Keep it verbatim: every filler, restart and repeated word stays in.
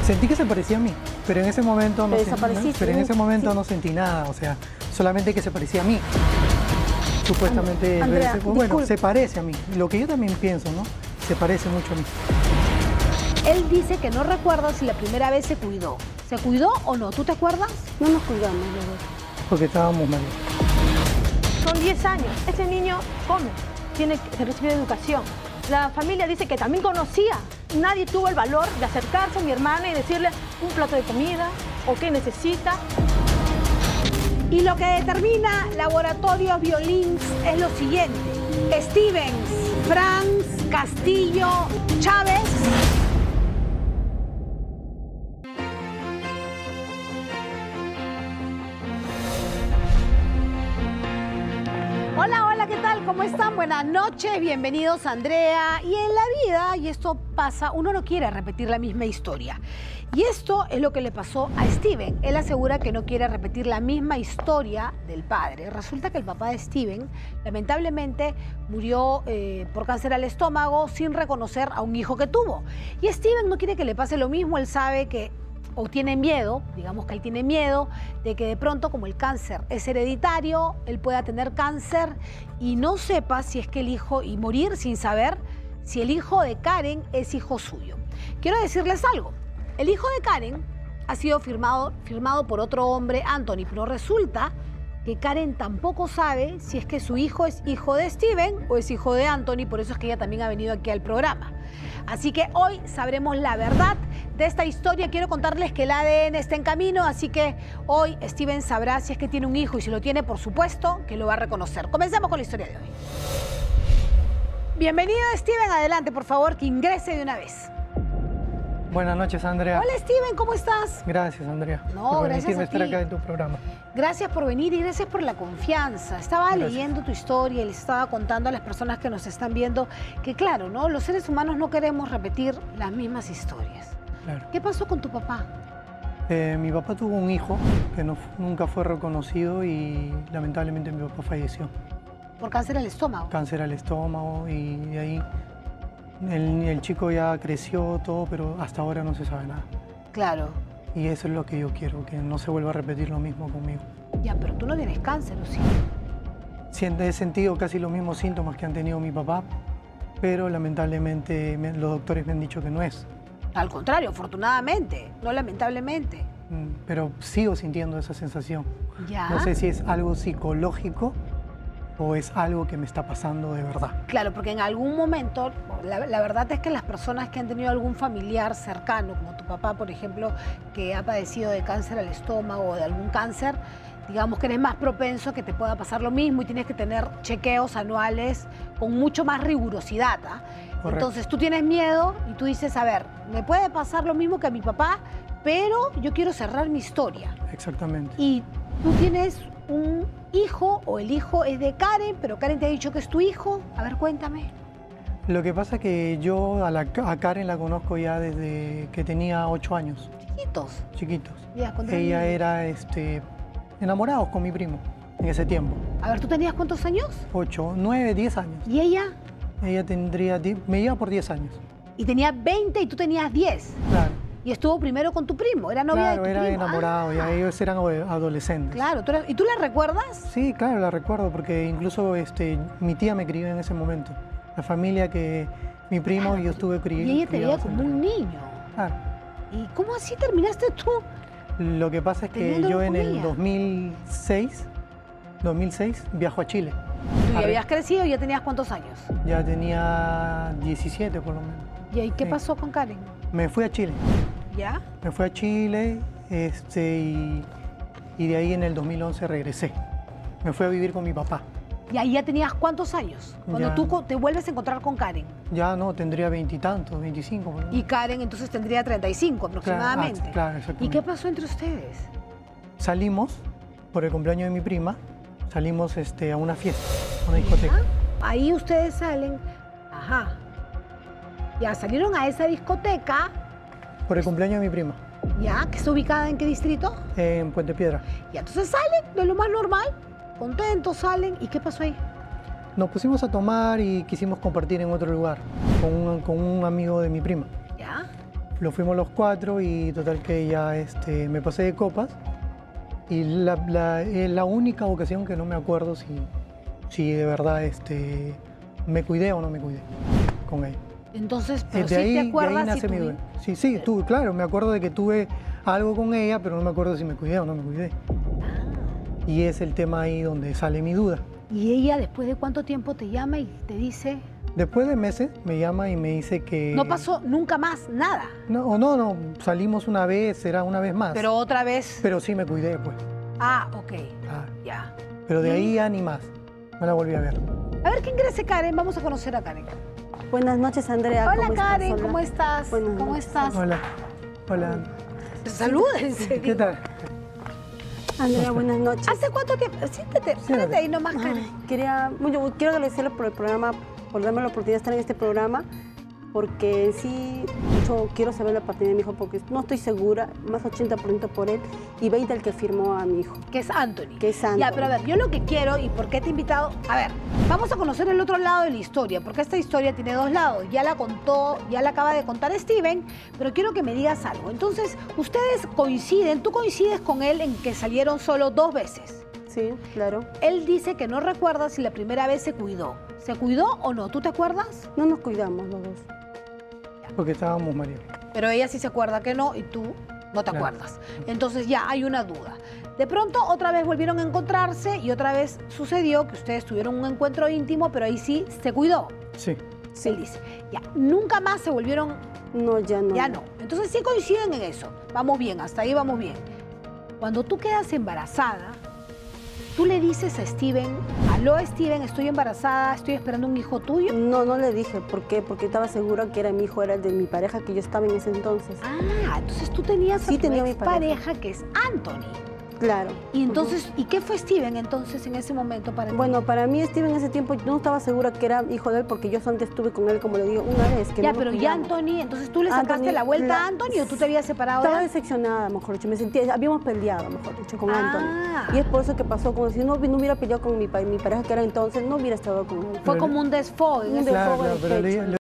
Sentí que se parecía a mí, pero en ese momento no, Te sentí, desapareciste, pero en ese momento sí. no sentí nada, o sea, solamente que se parecía a mí. Supuestamente, Andrea, se- bueno, disculpe. se parece a mí, lo que yo también pienso, ¿no? Se parece mucho a mí. Él dice que no recuerda si la primera vez se cuidó. ¿Se cuidó o no? ¿Tú te acuerdas? No nos cuidamos los dos. Porque estábamos mal. Son diez años. Ese niño come, tiene que recibir educación. La familia dice que también conocía. Nadie tuvo el valor de acercarse a mi hermana y decirle un plato de comida o qué necesita. Y lo que determina Laboratorios Violins es lo siguiente. Stevens, Franz, Castillo, Chávez. Hola, hola, ¿qué tal? ¿Cómo están? Buenas noches, bienvenidos Andrea. Y en la vida, y esto pasa, uno no quiere repetir la misma historia. Y esto es lo que le pasó a Steven. Él asegura que no quiere repetir la misma historia del padre. Resulta que el papá de Steven, lamentablemente, murió eh, por cáncer al estómago sin reconocer a un hijo que tuvo. Y Steven no quiere que le pase lo mismo. Él sabe que, o tiene miedo, digamos que él tiene miedo, de que de pronto, como el cáncer es hereditario, él pueda tener cáncer y no sepa si es que el hijo, y morir sin saber si el hijo de Karen es hijo suyo. Quiero decirles algo. El hijo de Karen ha sido firmado, firmado por otro hombre, Anthony, pero resulta que Karen tampoco sabe si es que su hijo es hijo de Steven o es hijo de Anthony, por eso es que ella también ha venido aquí al programa. Así que hoy sabremos la verdad de esta historia. Quiero contarles que el A D N está en camino, así que hoy Steven sabrá si es que tiene un hijo y si lo tiene, por supuesto, que lo va a reconocer. Comencemos con la historia de hoy. Bienvenido, Steven. Adelante, por favor, que ingrese de una vez. Buenas noches, Andrea. Hola, Steven, ¿cómo estás? Gracias, Andrea, No, por gracias permitirme a estar ti. acá en tu programa. Gracias por venir y gracias por la confianza. Estaba Gracias. leyendo tu historia y les estaba contando a las personas que nos están viendo que, claro, ¿no? Los seres humanos no queremos repetir las mismas historias. Claro. ¿Qué pasó con tu papá? Eh, mi papá tuvo un hijo que no, nunca fue reconocido y lamentablemente mi papá falleció. Por cáncer al estómago. Cáncer al estómago y de ahí el, el chico ya creció todo, pero hasta ahora no se sabe nada. Claro. Y eso es lo que yo quiero, que no se vuelva a repetir lo mismo conmigo. Ya, pero tú no tienes cáncer, ¿o sí? Siente- He sentido casi los mismos síntomas que han tenido mi papá, pero lamentablemente me- los doctores me han dicho que no es. Al contrario, afortunadamente, no lamentablemente. Mm, Pero sigo sintiendo esa sensación. Ya. No sé si es algo psicológico o es algo que me está pasando de verdad. Claro, porque en algún momento, la, la verdad es que las personas que han tenido algún familiar cercano, como tu papá, por ejemplo, que ha padecido de cáncer al estómago o de algún cáncer, digamos que eres más propenso a que te pueda pasar lo mismo y tienes que tener chequeos anuales con mucho más rigurosidad. ¿Ah? Correcto. Entonces tú tienes miedo y tú dices, a ver, me puede pasar lo mismo que a mi papá, pero yo quiero cerrar mi historia. Exactamente. Y tú tienes un hijo o el hijo es de Karen, pero Karen te ha dicho que es tu hijo. A ver, cuéntame. Lo que pasa es que yo a, la, a Karen la conozco ya desde que tenía ocho años, Chiquitos. chiquitos. Ya, cuando eran Ella niños. era este, enamorados con mi primo en ese tiempo. A ver, ¿tú tenías cuántos años? ocho, nueve, diez años. Y ella, Ella tendría, die- me lleva por diez años. y tenía veinte y tú tenías diez. Claro, Y estuvo primero con tu primo, era novia claro, de tu era primo. enamorado, Ah, ya ellos eran ado- adolescentes. Claro, ¿tú la- ¿y tú la recuerdas? Sí, claro, la recuerdo porque incluso este, mi tía me crió en ese momento. La familia que mi primo y yo estuve criando. Y ella te veía como un niño. Claro. ¿Y cómo así terminaste tú? Lo que pasa es que Teniendo yo en el comida. dos mil seis, dos mil seis viajo a Chile. Tú ya Arre- habías crecido y ya tenías cuántos años. Ya tenía diecisiete por lo menos. ¿Y ahí qué Sí. pasó con Karen? Me fui a Chile. ¿Ya? Me fui a Chile este, y, y de ahí en el dos mil once regresé. Me fui a vivir con mi papá. ¿Y ahí ya tenías cuántos años? Cuando Ya. tú co- te vuelves a encontrar con Karen. Ya no, tendría veintitantos, veinticinco. por lo menos. Y Karen entonces tendría treinta y cinco aproximadamente. ah, claro, ¿Y exactamente. qué pasó entre ustedes? Salimos por el cumpleaños de mi prima, salimos este, a una fiesta, a una discoteca. ¿Ah? Ahí ustedes salen, ajá, ya salieron a esa discoteca, Por el cumpleaños de mi prima, ya, que está ubicada en qué distrito, en Puente Piedra. y entonces salen de lo más normal, contentos salen, ¿y qué pasó ahí? Nos pusimos a tomar y quisimos compartir en otro lugar con un, con un amigo de mi prima. ¿Ya? lo fuimos los cuatro y total que ya este, me pasé de copas. Y la, la, es la única ocasión que no me acuerdo si, si de verdad este, me cuidé o no me cuidé con ella. Entonces, pero de sí ahí, te acuerdas de ahí nace si mi tuvi- duda. Sí, sí, tuve, claro, me acuerdo de que tuve algo con ella, pero no me acuerdo si me cuidé o no me cuidé. Ah. Y es el tema ahí donde sale mi duda. Y ella, después de cuánto tiempo te llama y te dice, Después de meses me llama y me dice que... no pasó nunca más nada, No, o no, no, salimos una vez, será una vez más. pero otra vez, Pero sí me cuidé, pues. ah, ok, Ah, ya. pero de ahí ya ni más. No la volví a ver. A ver, que ingrese Karen, vamos a conocer a Karen. Buenas noches, Andrea. Hola ¿Cómo Karen, estás? Hola. ¿cómo estás? Buenas ¿Cómo noches. estás? Hola. Hola. Salúdense. ¿Qué tal? Andrea, buenas noches. ¿Hace cuánto tiempo? Siéntate, siéntate ahí nomás, Karen. Ay, quería, bueno, quiero agradecerle por el programa, por darme la oportunidad de estar en este programa, porque en sí yo quiero saber la partida de mi hijo, porque no estoy segura, más ochenta por ciento por él y veinte el que firmó a mi hijo. Que es Anthony. Que es Anthony. Ya, pero a ver, yo lo que quiero y por qué te he invitado, a ver, vamos a conocer el otro lado de la historia, porque esta historia tiene dos lados. Ya la contó, ya la acaba de contar Steven, pero quiero que me digas algo. Entonces, ustedes coinciden, tú coincides con él en que salieron solo dos veces. Sí, claro. Él dice que no recuerda si la primera vez se cuidó. ¿Se cuidó o no? ¿Tú te acuerdas? No nos cuidamos los dos. Porque estábamos María. Pero ella sí se acuerda que no y tú no te Claro. acuerdas. Entonces ya hay una duda. De pronto otra vez volvieron a encontrarse y otra vez sucedió que ustedes tuvieron un encuentro íntimo, pero ahí sí se cuidó. Sí. Sí. Él dice, ya, nunca más se volvieron, No, ya no. ya no. Entonces sí coinciden en eso. Vamos bien, hasta ahí vamos bien. Cuando tú quedas embarazada, tú le dices a Steven, aló Steven, estoy embarazada, estoy esperando un hijo tuyo. No, no le dije. ¿Por qué? Porque estaba segura que era mi hijo, era el de mi pareja, que yo estaba en ese entonces. Ah, entonces tú tenías Sí, a tu tenía mi expareja, que es Anthony. Claro. Y entonces, ¿y qué fue Steven entonces en ese momento para ti? Bueno, para mí Steven en ese tiempo no estaba segura que era hijo de él porque yo antes estuve con él, como le digo, una vez. Que ya, no nos pero ya cuidamos. Anthony, entonces tú le sacaste Anthony, la vuelta la- a Anthony o tú te habías separado Estaba de él? decepcionada, mejor dicho. Me sentía, habíamos peleado, mejor dicho, con Ah. Anthony. Y es por eso que pasó, como si no, no hubiera peleado con mi, pa- mi pareja que era entonces, no hubiera estado con él. Fue Pero- como un desfogue. en Un ese- Claro, desfogo claro, de pero pecho. le,